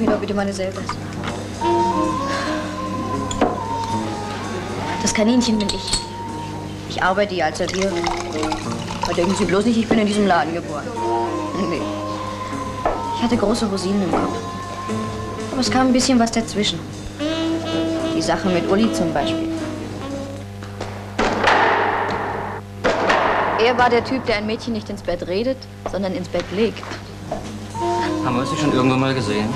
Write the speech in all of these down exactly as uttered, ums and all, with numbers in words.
mir doch bitte meine selber. Das Kaninchen bin ich. Ich arbeite hier als Serviererin. Aber denken Sie bloß nicht, ich bin in diesem Laden geboren. Nee. Ich hatte große Rosinen im Kopf. Aber es kam ein bisschen was dazwischen. Die Sache mit Uli zum Beispiel. Er war der Typ, der ein Mädchen nicht ins Bett redet, sondern ins Bett legt. Haben wir Sie schon irgendwo mal gesehen?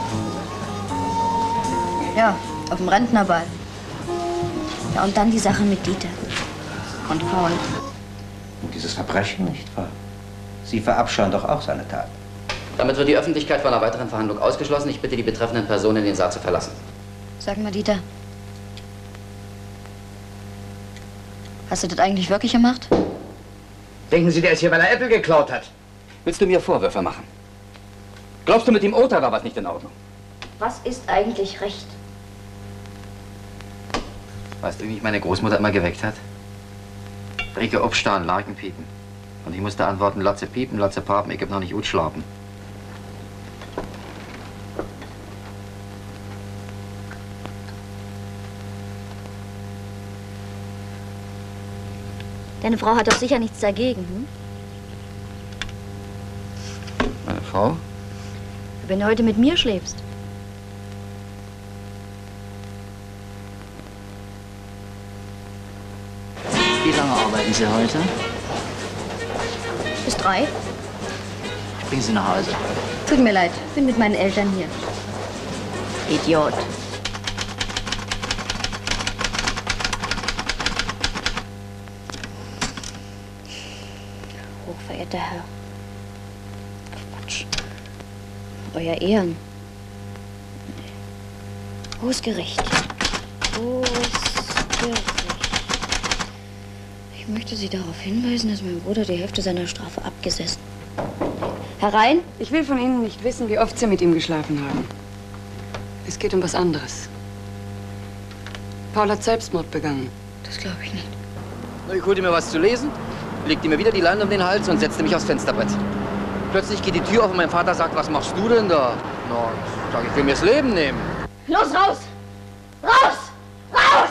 Ja, auf dem Rentnerball. Ja, und dann die Sache mit Dieter. Und Paul. Und dieses Verbrechen, nicht wahr? Sie verabscheuen doch auch seine Tat. Damit wird die Öffentlichkeit von einer weiteren Verhandlung ausgeschlossen. Ich bitte die betreffenden Personen, den Saal zu verlassen. Sag mal, Dieter. Hast du das eigentlich wirklich gemacht? Denken Sie, der ist hier, weil er Apple geklaut hat? Willst du mir Vorwürfe machen? Glaubst du, mit dem Urteil war was nicht in Ordnung? Was ist eigentlich Recht? Weißt du, wie mich meine Großmutter immer geweckt hat? Rike Obstan, Larkenpiepen. Und ich musste antworten, Latze piepen, Latze papen, ich hab noch nicht gut schlafen. Deine Frau hat doch sicher nichts dagegen, hm? Meine Frau? Wenn du heute mit mir schläfst. Wie lange arbeiten Sie heute? Bis drei? Ich bringe Sie nach Hause. Tut mir leid, bin mit meinen Eltern hier. Idiot. Hochverehrter Herr. Quatsch. Euer Ehren. Hohes Gericht. Hohes Gericht. Ich möchte Sie darauf hinweisen, dass mein Bruder die Hälfte seiner Strafe abgesessen hat. Herein? Ich will von Ihnen nicht wissen, wie oft Sie mit ihm geschlafen haben. Es geht um was anderes. Paul hat Selbstmord begangen. Das glaube ich nicht. Ich holte mir was zu lesen, legte mir wieder die Leine um den Hals und setzte mich aufs Fensterbrett. Plötzlich geht die Tür auf und mein Vater sagt, was machst du denn da? Na, ich sag, ich will mir das Leben nehmen. Los, raus! Raus! Raus!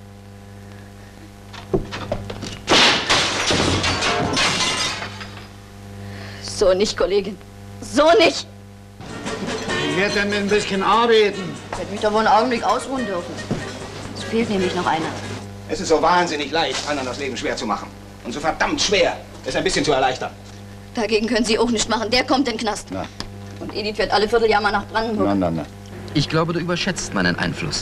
So nicht, Kollegin. So nicht! Ich werde dann ein bisschen arbeiten. Ich hätte mich doch wohl einen Augenblick ausruhen dürfen. Es fehlt nämlich noch einer. Es ist so wahnsinnig leicht, anderen das Leben schwer zu machen. Und so verdammt schwer, es ein bisschen zu erleichtern. Dagegen können Sie auch nichts machen. Der kommt in den Knast. Na. Und Edith fährt alle Vierteljahr mal nach Brandenburg. Na, na, na. Ich glaube, du überschätzt meinen Einfluss.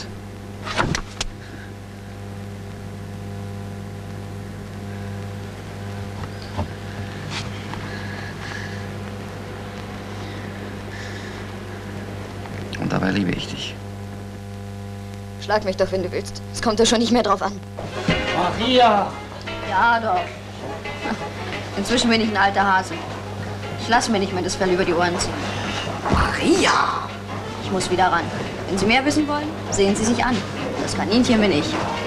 Und dabei liebe ich dich. Schlag mich doch, wenn du willst. Es kommt doch schon nicht mehr drauf an. Maria! Ja, doch. Inzwischen bin ich ein alter Hase. Ich lasse mir nicht mehr das Fell über die Ohren ziehen. Maria! Ich muss wieder ran. Wenn Sie mehr wissen wollen, sehen Sie sich an. Das Kaninchen bin ich.